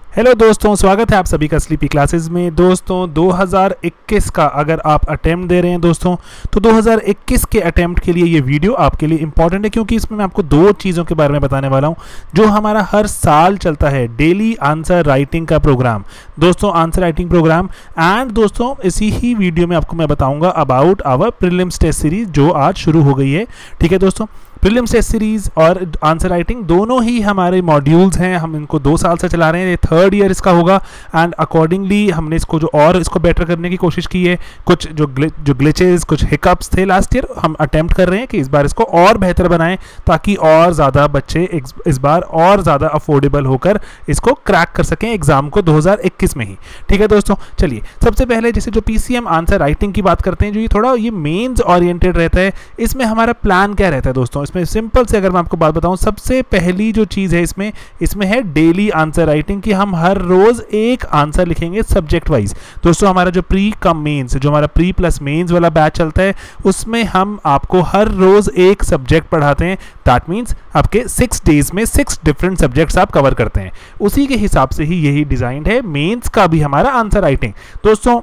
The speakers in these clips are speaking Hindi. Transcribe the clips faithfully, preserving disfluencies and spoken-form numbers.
हेलो दोस्तों, स्वागत है आप सभी का स्लीपी क्लासेस में। दोस्तों दो हज़ार इक्कीस का अगर आप अटेम्प्ट दे रहे हैं दोस्तों, तो दो हज़ार इक्कीस के अटेम्प्ट के लिए ये वीडियो आपके लिए इंपॉर्टेंट है, क्योंकि इसमें मैं आपको दो चीज़ों के बारे में बताने वाला हूँ जो हमारा हर साल चलता है, डेली आंसर राइटिंग का प्रोग्राम। दोस्तों आंसर राइटिंग प्रोग्राम एंड दोस्तों इसी ही वीडियो में आपको मैं बताऊँगा about our prelims test series जो आज शुरू हो गई है। ठीक है दोस्तों, प्रीलिम्स टेस्ट सीरीज और आंसर राइटिंग दोनों ही हमारे मॉड्यूल्स हैं। हम इनको दो साल से चला रहे हैं, ये थर्ड ईयर इसका होगा एंड अकॉर्डिंगली हमने इसको जो और इसको बेटर करने की कोशिश की है। कुछ जो ग्लिच जो ग्लिचेस कुछ हिकअप्स थे लास्ट ईयर, हम अटेम्प्ट कर रहे हैं कि इस बार इसको और बेहतर बनाएं ताकि और ज़्यादा बच्चे इस बार और ज़्यादा अफोर्डेबल होकर इसको क्रैक कर सकें एग्जाम को दो हज़ार इक्कीस में ही। ठीक है दोस्तों, चलिए सबसे पहले जैसे जो पीसीएम आंसर राइटिंग की बात करते हैं, जो ये थोड़ा ये मेंस ओरिएंटेड रहता है, इसमें हमारा प्लान क्या रहता है दोस्तों। इसमें सिंपल से अगर मैं आपको बात बताऊं, सबसे पहली जो चीज़ है इसमें इसमें है डेली आंसर राइटिंग की। हम हर रोज एक आंसर लिखेंगे सब्जेक्ट वाइज। दोस्तों हमारा जो प्री कम मेंस, जो हमारा प्री प्लस मेंस वाला बैच चलता है, उसमें हम आपको हर रोज एक सब्जेक्ट पढ़ाते हैं। दैट मीन्स आपके सिक्स डेज में सिक्स डिफरेंट सब्जेक्ट्स आप कवर करते हैं। उसी के हिसाब से ही यही डिजाइन है मेंस का भी हमारा आंसर राइटिंग। दोस्तों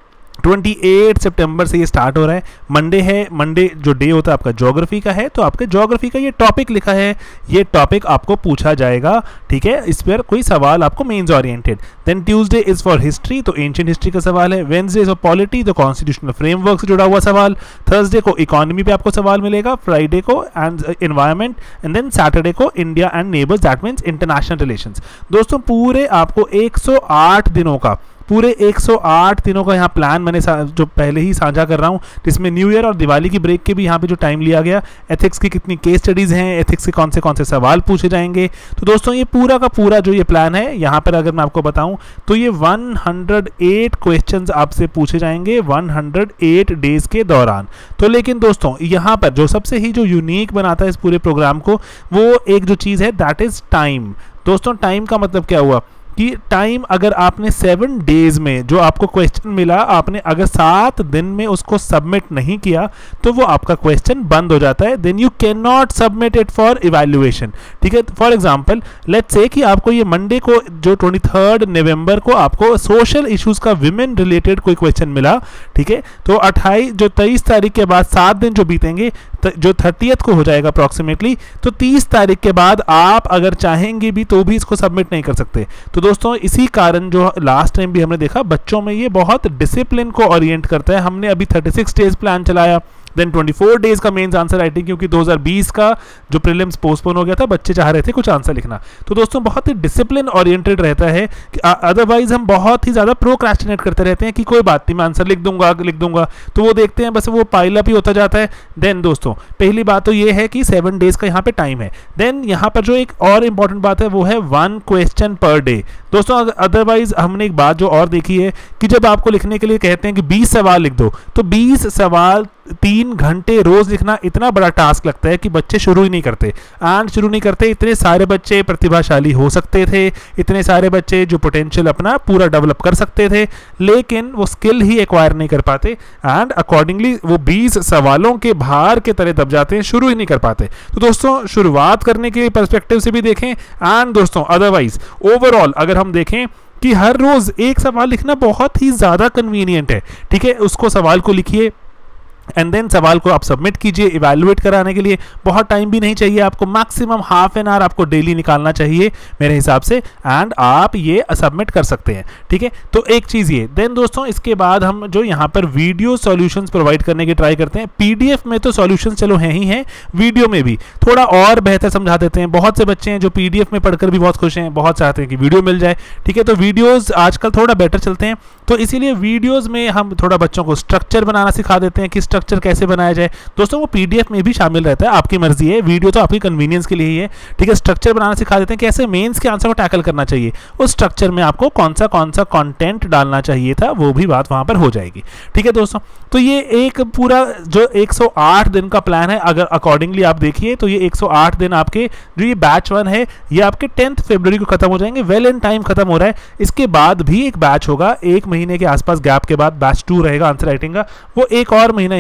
अट्ठाईस सितंबर से ये स्टार्ट हो रहा है। मंडे है, मंडे जो डे होता है आपका ज्योग्राफी का है, तो आपके ज्योग्राफी का ये टॉपिक लिखा है, ये टॉपिक आपको पूछा जाएगा। ठीक है, इस पर कोई सवाल आपको mains oriented. Then Tuesday is for history, तो एंशिएंट हिस्ट्री का सवाल है। वेडनेसडे इज फॉर पॉलिटी, तो कॉन्स्टिट्यूशनल फ्रेमवर्क से जुड़ा हुआ सवाल। थर्सडे को इकोनॉमी पे आपको सवाल मिलेगा, फ्राइडे को and environment, and then Saturday को India and neighbours, that means international relations. दोस्तों पूरे आपको एक सौ आठ दिनों का पूरे एक सौ आठ दिनों का यहाँ प्लान मैंने जो पहले ही साझा कर रहा हूँ, जिसमें न्यू ईयर और दिवाली की ब्रेक के भी यहाँ पे जो टाइम लिया गया, एथिक्स की कितनी केस स्टडीज़ हैं, एथिक्स के कौन से कौन से सवाल पूछे जाएंगे। तो दोस्तों ये पूरा का पूरा जो ये प्लान है, यहाँ पर अगर मैं आपको बताऊँ तो ये एक सौ आठ क्वेश्चंस आपसे पूछे जाएंगे एक सौ आठ डेज के दौरान। तो लेकिन दोस्तों यहाँ पर जो सबसे ही जो यूनिक बनाता है इस पूरे प्रोग्राम को, वो एक जो चीज़ है दैट इज़ टाइम। दोस्तों टाइम का मतलब क्या हुआ कि टाइम अगर आपने सेवन डेज में जो आपको क्वेश्चन मिला, आपने अगर सात दिन में उसको सबमिट नहीं किया तो वो आपका क्वेश्चन बंद हो जाता है। Then you can not submit it for evaluation. ठीक है, फॉर एग्जांपल लेट्स से कि आपको ये मंडे को जो तेईस नवंबर को आपको सोशल इश्यूज का विमेन रिलेटेड कोई क्वेश्चन मिला। ठीक है, तो अट्ठाईस जो तेईस तारीख के बाद सात दिन जो बीतेंगे, जो थर्टियथ को हो जाएगा अप्रॉक्सीमेटली, तो तीस तारीख के बाद आप अगर चाहेंगे भी तो भी इसको सबमिट नहीं कर सकते। तो दोस्तों इसी कारण जो लास्ट टाइम भी हमने देखा, बच्चों में ये बहुत डिसिप्लिन को ओरिएंट करता है। हमने अभी छत्तीस डेज प्लान चलाया, देन चौबीस डेज का मेंस आंसर राइटिंग, क्योंकि दो हज़ार बीस का जो प्रीलिम्स पोस्टपोन हो गया था, बच्चे चाह रहे थे कुछ आंसर लिखना। तो दोस्तों बहुत ही डिसिप्लिन ओरिएंटेड रहता है कि अदरवाइज हम बहुत ही ज़्यादा प्रोक्रेस्टिनेट करते रहते हैं कि कोई बात नहीं, मैं आंसर लिख दूंगा लिख दूंगा तो वो देखते हैं बस वो पाइल अप ही होता जाता है। देन दोस्तों पहली बात तो ये है कि सेवन डेज का यहाँ पे टाइम है। देन यहाँ पर जो एक और इंपॉर्टेंट बात है वो है वन क्वेश्चन पर डे। दोस्तों अदरवाइज हमने एक बात जो और देखी है कि जब आपको लिखने के लिए कहते हैं कि बीस सवाल लिख दो, तो बीस सवाल तीन घंटे रोज लिखना इतना बड़ा टास्क लगता है कि बच्चे शुरू ही नहीं करते एंड शुरू नहीं करते। इतने सारे बच्चे प्रतिभाशाली हो सकते थे, इतने सारे बच्चे जो पोटेंशियल अपना पूरा डेवलप कर सकते थे, लेकिन वो स्किल ही एक्वायर नहीं कर पाते एंड अकॉर्डिंगली वो बीस सवालों के भार के तरह दब जाते हैं, शुरू ही नहीं कर पाते। तो दोस्तों शुरुआत करने के पर्सपेक्टिव से भी देखें एंड दोस्तों अदरवाइज ओवरऑल अगर हम देखें कि हर रोज एक सवाल लिखना बहुत ही ज्यादा कन्वीनियंट है। ठीक है, उसको सवाल को लिखिए एंड देन सवाल को आप सबमिट कीजिए। इवैल्यूएट कराने के लिए बहुत टाइम भी नहीं चाहिए आपको, मैक्सिमम हाफ एन आवर आपको डेली निकालना चाहिए मेरे हिसाब से, एंड आप ये सबमिट कर सकते हैं। ठीक है, तो एक चीज़ ये। देन दोस्तों इसके बाद हम जो यहाँ पर वीडियो सॉल्यूशंस प्रोवाइड करने की ट्राई करते हैं। पीडीएफ में तो सॉल्यूशंस चलो हैं ही हैं, वीडियो में भी थोड़ा और बेहतर समझा देते हैं। बहुत से बच्चे हैं जो पीडीएफ में पढ़कर भी बहुत खुश हैं, बहुत चाहते हैं कि वीडियो मिल जाए। ठीक है, तो वीडियोज़ आजकल थोड़ा बेटर चलते हैं, तो इसीलिए वीडियोज़ में हम थोड़ा बच्चों को स्ट्रक्चर बनाना सिखा देते हैं कि स्ट्रक्चर कैसे बनाया जाए। दोस्तों वो पीडीएफ में भी शामिल रहता है, आपकी मर्जी है, वीडियो तो आपकी कन्वीनियंस के लिए ही है। ठीक है, स्ट्रक्चर बनाना सिखा देते हैं कि कैसे मेंस के आंसर को टैकल करना चाहिए, उस स्ट्रक्चर में आपको कौन सा कौन सा कंटेंट डालना चाहिए था, वो भी बात वहां पर हो जाएगी। ठीक है दोस्तों, तो ये एक पूरा जो एक सौ आठ दिन का प्लान है, अगर अकॉर्डिंगली आप देखिए तो ये एक सौ आठ दिन आपके जो ये बैच वन है ये आपके टेंथ फरवरी को खत्म हो जाएंगे, वेल इन टाइम खत्म हो रहा है। इसके बाद भी एक बैच होगा, एक महीने के आसपास गैप के बाद बैच टू रहेगा आंसर राइटिंग का, वो एक और महीना यहाँ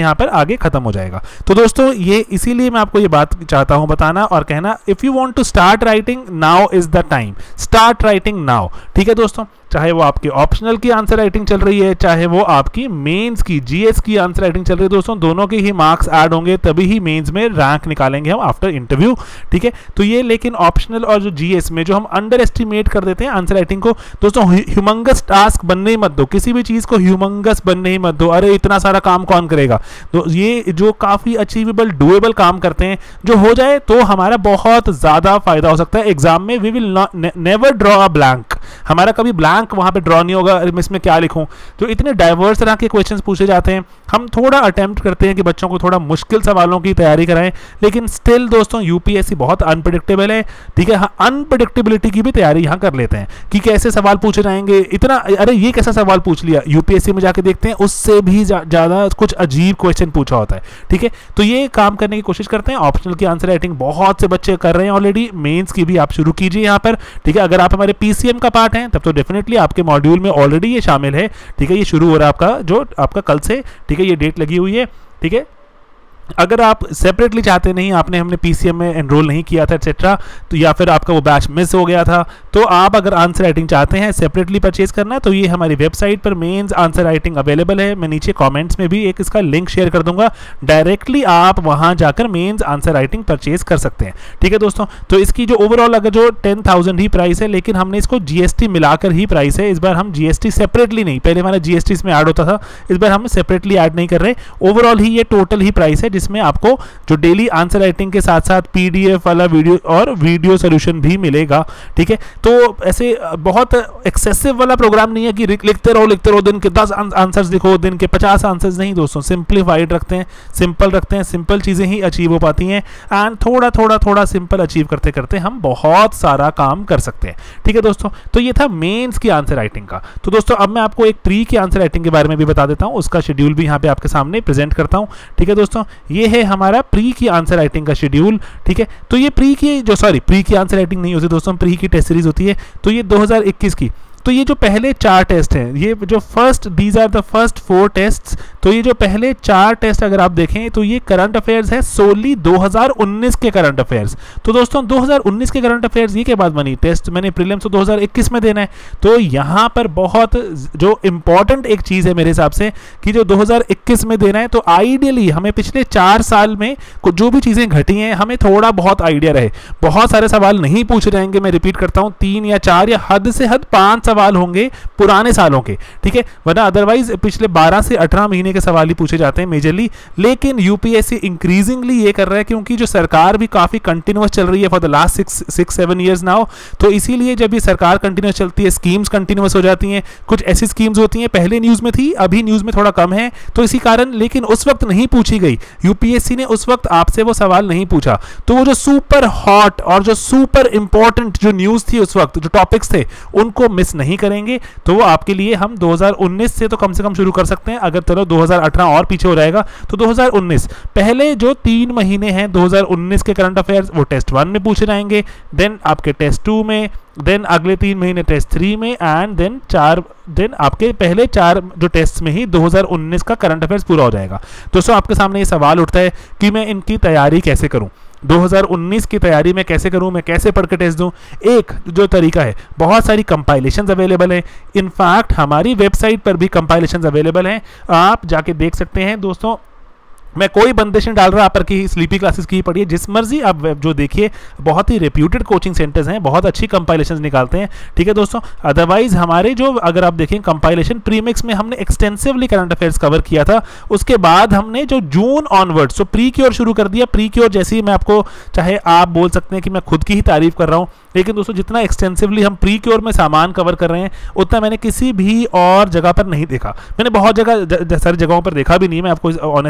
यहाँ पर आगे खत्म हो जाएगा। तो दोस्तों ये इसीलिए मैं आपको ये बात चाहता हूँ बताना और कहना, if you want to start writing, now is the time, start writing now. ठीक है दोस्तों, चाहे वो आपके ऑप्शनल की आंसर राइटिंग चल रही है, चाहे वो आपकी मेंस की जीएस की आंसर राइटिंग चल रही है, दोस्तों दोनों के ही मार्क्स ऐड होंगे, तभी ही मेंस में रैंक निकालेंगे हम आफ्टर इंटरव्यू। ठीक है, तो ये लेकिन ऑप्शनल और जो जीएस में जो हम अंडर एस्टिमेट कर देते हैं आंसर राइटिंग को, दोस्तों ह्यूमंगस टास्क बनने ही मत दो, किसी भी चीज को ह्यूमंगस बनने ही मत दो। अरे इतना सारा काम कौन करेगा? तो ये जो काफी अचीवेबल डुएबल काम करते हैं, जो हो जाए तो हमारा बहुत ज्यादा फायदा हो सकता है एग्जाम में। We will never draw a blank, हमारा कभी ब्लैंक वहां पे ड्रॉ नहीं होगा, अरे मैं इसमें क्या लिखूं। तो इतने डाइवर्स तरह के क्वेश्चंस पूछे जाते हैं, हम थोड़ा अटेम्प्ट करते हैं कि बच्चों को थोड़ा मुश्किल सवालों की तैयारी कराएं, लेकिन स्टिल दोस्तों यूपीएससी बहुत अनप्रेडिक्टेबल है। ठीक है, हाँ, अनप्रेडिक्टेबिलिटी की भी तैयारी यहां कर लेते हैं कि कैसे सवाल पूछे जाएंगे, इतना अरे ये कैसा सवाल पूछ लिया। यूपीएससी में जाके देखते हैं उससे भी ज्यादा कुछ अजीब क्वेश्चन पूछा होता है। ठीक है, तो ये काम करने की कोशिश करते हैं। ऑप्शनल की आंसर राइटिंग बहुत से बच्चे कर रहे हैं ऑलरेडी, मेंस की भी आप शुरू कीजिए यहाँ पर। ठीक है, अगर आप हमारे पीसीएम का पार्ट हैं तब तो डेफिनेटली आपके मॉड्यूल में ऑलरेडी ये शामिल है। ठीक है, ये शुरू हो रहा है आपका, जो आपका कल से, ठीक है, ये डेट लगी हुई है। ठीक है, अगर आप सेपरेटली चाहते नहीं, आपने हमने पीसीएम में एनरोल नहीं किया था एक्सेट्रा, तो या फिर आपका वो बैच मिस हो गया था, तो आप अगर आंसर राइटिंग चाहते हैं सेपरेटली परचेज करना, तो ये हमारी वेबसाइट पर मेंस आंसर राइटिंग अवेलेबल है। मैं नीचे कमेंट्स में भी एक इसका लिंक शेयर कर दूंगा, डायरेक्टली आप वहां जाकर मेंस आंसर राइटिंग परचेज कर सकते हैं। ठीक है दोस्तों, तो इसकी जो ओवरऑल अगर जो टेन थाउजेंड ही प्राइस है, लेकिन हमने इसको जीएसटी मिलाकर ही प्राइस है। इस बार हम जीएसटी सेपरेटली नहीं, पहले हमारा जीएसटी इसमें ऐड होता था, इस बार हम सेपरेटली ऐड नहीं कर रहे। ओवरऑल ही ये टोटल ही प्राइस है, जिसमें आपको जो डेली आंसर राइटिंग के साथ साथ पीडीएफ वाला वीडियो और वीडियो सॉल्यूशन भी मिलेगा। ठीक है, तो ऐसे बहुत एक्सेसिव वाला प्रोग्राम नहीं है कि लिखते रहो लिखते रहो, दिन के दस आंसर्स लिखो, दिन के पचास आंसर्स नहीं दोस्तों, सिंप्लीफाइड रखते हैं, सिंपल रखते हैं, सिंपल चीजें ही अचीव हो पाती हैं। एंड थोड़ा थोड़ा थोड़ा सिंपल अचीव करते करते हम बहुत सारा काम कर सकते हैं। ठीक है दोस्तों, तो ये था मेंस की आंसर राइटिंग का। तो दोस्तों अब मैं आपको एक प्री की आंसर राइटिंग के बारे में भी बता देता हूं, उसका शेड्यूल भी यहाँ पे आपके सामने प्रेजेंट करता हूं। ठीक है दोस्तों, ये है हमारा प्री की आंसर राइटिंग का शेड्यूल। ठीक है, तो ये प्री की जो सॉरी प्री की आंसर राइटिंग नहीं होती दोस्तों, प्री की टेस्ट सीरीज होती है। तो ये दो हज़ार इक्कीस की, तो ये जो पहले चार टेस्ट हैं, ये जो first these are the first four test, तो ये जो पहले चार टेस्ट अगर आप देखें तो ये करंट अफेयर्स है, सोली दो हज़ार उन्नीस के करंट अफेयर्स। तो दोस्तों दो हज़ार उन्नीस के करंट अफेयर्स ये के बाद बनी टेस्ट, मैंने प्रीलिम्स तो दो हज़ार इक्कीस में देना है। तो यहाँ पर बहुत जो इंपॉर्टेंट एक चीज़ है मेरे हिसाब से कि जो दो हज़ार इक्कीस में देना है, तो आइडियली हमें पिछले चार साल में कुछ जो भी चीज़ें घटी हैं हमें थोड़ा बहुत आइडिया रहे। बहुत सारे सवाल नहीं पूछे जाएंगे, मैं रिपीट करता हूँ, तीन या चार या हद से हद पाँच सवाल होंगे पुराने सालों के। ठीक है, वरना अदरवाइज पिछले बारह से अठारह महीने के सवाल ही पूछे जाते हैं मेजरली। लेकिन यूपीएससी इंक्रीजिंगली ये कर रहा है, क्योंकि जो सरकार भी काफी कंटिन्यूअस चल रही है for the last six six seven years now, तो इसीलिए जब ये सरकार कंटिन्यूअस चलती है, स्कीम्स कंटिन्यूअस हो जाती हैं। कुछ ऐसी स्कीम्स होती हैं पहले न्यूज में थी, अभी न्यूज में थोड़ा कम है, तो इसी कारण, लेकिन उस वक्त नहीं पूछी गई, यूपीएससी ने उस वक्त आपसे वो सवाल नहीं पूछा। तो वो जो सुपर हॉट और जो सुपर इंपॉर्टेंट जो न्यूज थी उस वक्त, जो टॉपिक्स थे, उनको मिस नहीं करेंगे। तो वो आपके लिए हम दो हज़ार उन्नीस से तो कम से कम शुरू कर सकते हैं। अगर चलो दो हज़ार अठारह और पीछे हो जाएगा तो दो हज़ार उन्नीस पहले जो तीन महीने हैं दो हज़ार उन्नीस के करंट अफेयर्स, वो टेस्ट वन में पूछे जाएंगे, देन आपके टेस्ट टू में, देन अगले तीन महीने टेस्ट थ्री में, एंड देन चार देन आपके पहले चार जो टेस्ट में ही दो हज़ार उन्नीस का करंट अफेयर्स पूरा हो जाएगा। दोस्तों आपके सामने ये सवाल उठता है कि मैं इनकी तैयारी कैसे करूं, दो हज़ार उन्नीस की तैयारी मैं कैसे करूं, मैं कैसे पढ़ के टेस्ट दूं। एक जो तरीका है, बहुत सारी कंपाइलेशंस अवेलेबल है, इनफैक्ट हमारी वेबसाइट पर भी कंपाइलेशंस अवेलेबल हैं, आप जाके देख सकते हैं दोस्तों। मैं कोई बंदिश नहीं डाल रहा आप पर कि स्लीपी क्लासेस की पढ़िए, जिस मर्जी आप जो देखिए, बहुत ही रेप्यूटेड कोचिंग सेंटर्स हैं, बहुत अच्छी कंपाइलेशंस निकालते हैं। ठीक है दोस्तों, अदरवाइज हमारे जो अगर आप देखें कंपाइलेशन प्रीमिक्स में हमने एक्सटेंसिवली करंट अफेयर्स कवर किया था, उसके बाद हमने जो जून ऑनवर्ड्स तो प्री की ओर शुरू कर दिया। प्री की ओर जैसे ही मैं आपको, चाहे आप बोल सकते हैं कि मैं खुद की ही तारीफ कर रहा हूँ, लेकिन दोस्तों जितना एक्सटेंसिवली हम प्री की ओर में सामान कवर कर रहे हैं उतना मैंने किसी भी और जगह पर नहीं देखा। मैंने बहुत जगह सारी जगहों पर देखा भी नहीं, मैं आपको ऑनेस्टली बोलूँ,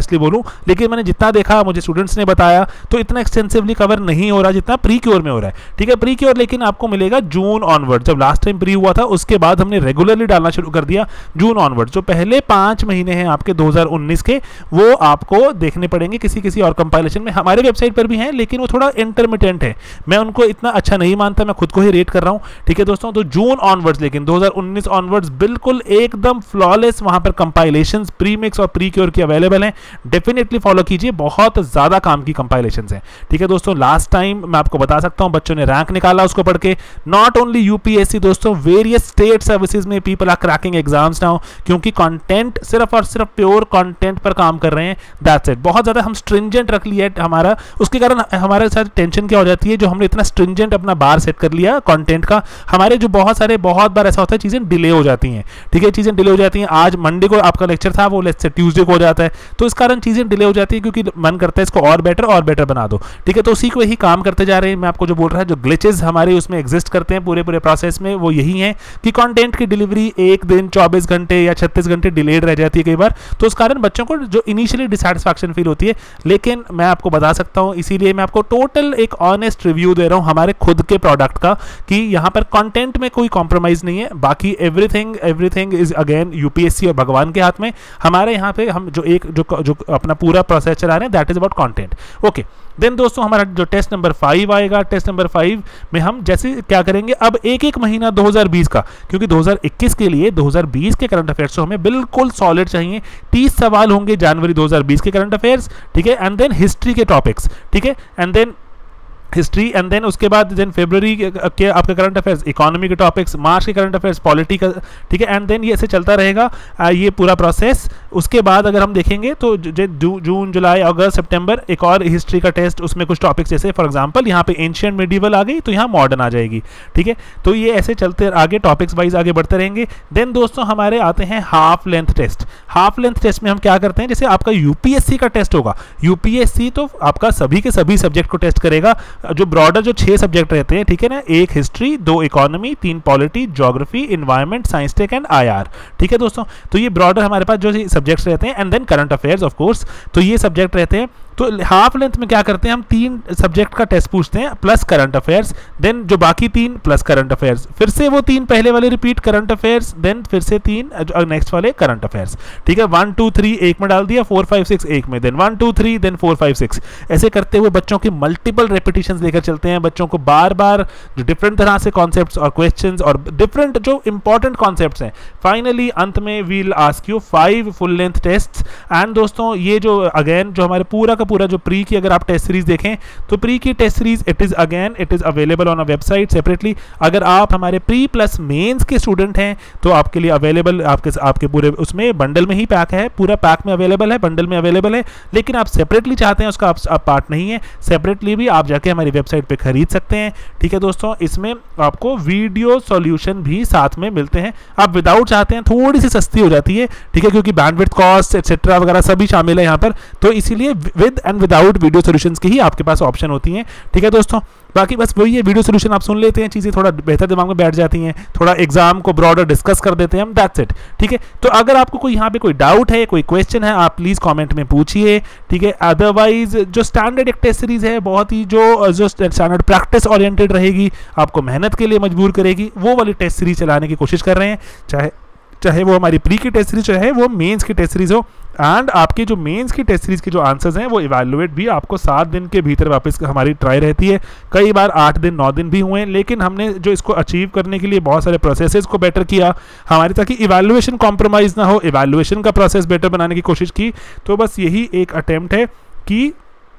लेकिन मैंने जितना देखा, मुझे स्टूडेंट्स ने बताया, तो इतना एक्सटेंसिवली कवर नहीं हो रहा जितना प्री क्योर में हो रहा है, ठीक है। प्री क्योर लेकिन आपको मिलेगा जून ऑनवर्ड, जब लास्ट टाइम प्री हुआ था उसके बाद हमने रेगुलरली डालना शुरू कर दिया जून ऑनवर्ड। जो पहले पांच महीने हैं आपके दो हज़ार उन्नीस के, वो आपको देखने पड़ेंगे किसी किसी और कंपाइलेशन में। हमारे वेबसाइट पर भी हैं लेकिन वो थोड़ा इंटरमिटेंट है, मैं उनको इतना अच्छा नहीं मानता, मैं खुद को ही रेट कर रहा हूं, ठीक है दोस्तों। तो जून ऑनवर्ड्स, लेकिन दो हज़ार उन्नीस ऑनवर्ड्स बिल्कुल एकदम फ्लॉलेस वहां पर कंपाइलेशंस प्री मिक्स और प्री क्योर की अवेलेबल हैं, डेफिनेटली फॉलो कीजिए, बहुत ज्यादा काम की कंपाइलेशंस हैं, ठीक है दोस्तों। लास्ट टाइम मैं आपको बता सकता हूं बच्चों ने रैंक निकाला उसको पढ़ के। नॉट ओनली यूपीएससी दोस्तों, वेरियस स्टेट सर्विसेज में people are cracking exams now, क्योंकि कंटेंट सिर्फ और सिर्फ प्योर कंटेंट पर काम कर रहे हैं, दैट्स इट। बहुत ज्यादा हम स्ट्रिंजेंट रख लिया है हमारा, उसके कारण हमारे साथ टेंशन क्या हो जाती है, जो हमने इतना स्ट्रिंजेंट अपना बार सेट कर लिया कंटेंट का, हमारे जो बहुत सारे बहुत बार ऐसा होता है चीजें डिले हो जाती हैं, ठीक है, चीजें डिले हो जाती हैं। आज मंडे को आपका लेक्चर था, वो लेक्चर ट्यूसडे को हो जाता है, तो इस कारण चीजें डिले हो जाती है, क्योंकि मन करता है इसको और बेटर और बेटर बना दो, ठीक है। तो उसी को यही काम करते जा रहे हैं। मैं आपको जो बोल रहा है, जो ग्लिचेस हमारे उसमें एग्जिस्ट करते हैं पूरे पूरे प्रोसेस में, वो यही है कि कंटेंट की डिलीवरी एक दिन चौबीस घंटे या छत्तीस घंटे डिलेड रह जाती है कई बार, तो उस कारण बच्चों को जो इनिशियली डिसैटिस्फैक्शन फील होती है। लेकिन मैं आपको बता सकता हूं, इसीलिए मैं आपको टोटल एक ऑनेस्ट रिव्यू दे रहा हूं हमारे खुद के प्रोडक्ट का, कि यहां पर कंटेंट में कोई कॉम्प्रोमाइज नहीं है, बाकी everything everything is again UPSC और भगवान के हाथ में। हमारे यहां पे हम जो एक जो जो अपना पूरा प्रोसेस चला रहे हैं, that is about content, okay. Then दोस्तों हमारा जो टेस्ट नंबर फाइव आएगा, टेस्ट नंबर फाइव में हम जैसे क्या करेंगे, अब एक एक महीना दो हज़ार बीस का, क्योंकि दो हज़ार इक्कीस के लिए दो हज़ार बीस के करंट अफेयर्स तो हमें बिल्कुल सॉलिड चाहिए। तीस सवाल होंगे जनवरी दो हज़ार बीस के करंट अफेयर्स, ठीक है, एंड देन हिस्ट्री के टॉपिक्स, ठीक है, and then history, and then उसके बाद देन फरवरी के आपके करंट अफेयर्स इकोनॉमी के टॉपिक्स, मार्च के करंट अफेयर्स पॉलिटी का, ठीक है, एंड देन ये ऐसे चलता रहेगा आ, ये पूरा प्रोसेस। उसके बाद अगर हम देखेंगे तो जून जुलाई अगस्त सितंबर एक और हिस्ट्री का टेस्ट, उसमें कुछ टॉपिक्स जैसे फॉर एग्जांपल यहाँ पे एंशिएंट मिडिवल आ गई तो यहाँ मॉडर्न आ जाएगी, ठीक है। तो ये ऐसे चलते आगे टॉपिक्स वाइज आगे बढ़ते रहेंगे। देन दोस्तों हमारे आते हैं half length test. Half length test में हम क्या करते हैं, जैसे आपका यूपीएससी का टेस्ट होगा, यूपीएससी तो आपका सभी के सभी सब्जेक्ट को टेस्ट करेगा, जो ब्रॉडर जो छह सब्जेक्ट रहते हैं, ठीक है ना, एक हिस्ट्री, दो इकोनॉमी, तीन polity, geography, environment, science tech and IR, ठीक है दोस्तों। तो ये ब्रॉडर हमारे पास जो सब्जेक्ट्स रहते हैं, and then current affairs of course, तो ये सब्जेक्ट रहते हैं। तो हाफ लेंथ में क्या करते हैं, हम तीन सब्जेक्ट का टेस्ट पूछते हैं प्लस करंट अफेयर्स, देन जो बाकी तीन प्लस करंट अफेयर्स, फिर से वो तीन पहले वाले रिपीट करंट अफेयर्स, देन फिर से तीन नेक्स्ट वाले करंट अफेयर्स, ठीक है। वन टू थ्री एक में डाल दिया, फोर फाइव सिक्स एक में, then one two three then four five six, ऐसे करते हुए बच्चों की मल्टीपल रेपिटेशंस लेकर चलते हैं, बच्चों को बार बार जो डिफरेंट तरह से कॉन्सेप्ट्स और क्वेश्चंस और डिफरेंट जो इंपॉर्टेंट कॉन्सेप्ट्स हैं। फाइनली अंत में we'll ask you five full length test. And दोस्तों ये जो अगेन जो हमारे पूरा का पूरा जो प्री की अगर आप टेस्ट सीरीज देखें, तो प्री की test series it is again it is available on a website separately. अगर आप हमारे प्री प्लस मेंस के स्टूडेंट हैं तो आपके लिए अवेलेबल आपके आपके पूरे उसमें बंडल में ही पैक है, पूरा पैक में अवेलेबल है, बंडल में अवेलेबल है। लेकिन आप सेपरेटली चाहते हैं उसका आप, आप पार्ट नहीं है, सेपरेटली भी आप जाके हमारी वेबसाइट पे खरीद सकते हैं, ठीक है दोस्तों। इसमें आपको वीडियो सॉल्यूशन भी साथ में मिलते हैं। आप विदाउट चाहते हैं थोड़ी सी सस्ती हो जाती है, ठीक है, क्योंकि बैंडविड्थ कॉस्ट एक्सेट्रा वगैरह सभी शामिल है यहाँ पर, तो इसीलिए with and without video solutions की ही आपके पास ऑप्शन होती हैं, ठीक है दोस्तों। बाकी बस वही है, वीडियो सॉल्यूशन आप सुन लेते हैं, चीज़ें थोड़ा बेहतर दिमाग में बैठ जाती हैं, थोड़ा एग्जाम को ब्रॉडर डिस्कस कर देते हैं हम, दैट्स इट, ठीक है। तो अगर आपको कोई यहाँ पे कोई डाउट है, कोई क्वेश्चन है, आप प्लीज़ कमेंट में पूछिए, ठीक है। अदरवाइज जो स्टैंडर्ड एक टेस्ट सीरीज है, बहुत ही जो जो स्टैंडर्ड प्रैक्टिस ओरिएंटेड रहेगी, आपको मेहनत के लिए मजबूर करेगी, वो वाली टेस्ट सीरीज चलाने की कोशिश कर रहे हैं, चाहे चाहे वो हमारी प्री की टेस्ट सीरीज, चाहे वो मेंस की टेस्ट सीरीज हो। एंड आपके जो मेंस की टेस्ट सीरीज के जो आंसर्स हैं वो इवैल्यूएट भी आपको सात दिन के भीतर वापस हमारी ट्राई रहती है, कई बार आठ दिन नौ दिन भी हुए हैं, लेकिन हमने जो इसको अचीव करने के लिए बहुत सारे प्रोसेसेस को बेटर किया हमारी, ताकि इवैल्यूएशन कॉम्प्रोमाइज़ ना हो, इवैल्यूएशन का प्रोसेस बेटर बनाने की कोशिश की। तो बस यही एक अटेम्प्ट है कि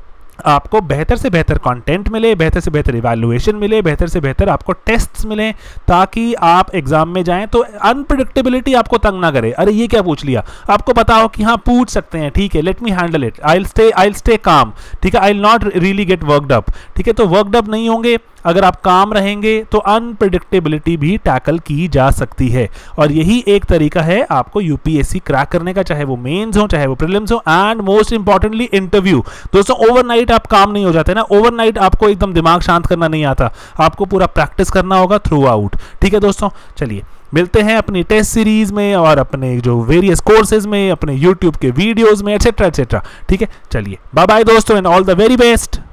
आपको बेहतर से बेहतर कंटेंट मिले, बेहतर से बेहतर इवैल्यूएशन मिले, बेहतर से बेहतर आपको टेस्ट्स मिले, ताकि आप एग्जाम में जाएं तो अनप्रेडिक्टेबिलिटी आपको तंग ना करे। अरे ये क्या पूछ लिया, आपको पता हो कि हाँ पूछ सकते हैं, ठीक है, let me handle it, I will stay I will stay calm, ठीक है, I will not really get worked up, ठीक है। तो वर्कड अप नहीं होंगे, अगर आप काम रहेंगे तो अनप्रेडिक्टेबिलिटी भी टैकल की जा सकती है, और यही एक तरीका है आपको यूपीएससी क्रैक करने का, चाहे वो मेंस हो चाहे वो प्रीलिम्स हो, एंड मोस्ट इंपॉर्टेंटली इंटरव्यू। दोस्तों ओवरनाइट आप काम नहीं हो जाते ना, ओवरनाइट आपको एकदम दिमाग शांत करना नहीं आता, आपको पूरा प्रैक्टिस करना होगा थ्रू आउट, ठीक है दोस्तों। चलिए मिलते हैं अपनी टेस्ट सीरीज में और अपने जो वेरियस कोर्सेज में, अपने यूट्यूब के वीडियोस में, एटसेट्रा एटसेट्रा। ठीक है, चलिए बाय बाय दोस्तों and all the very best.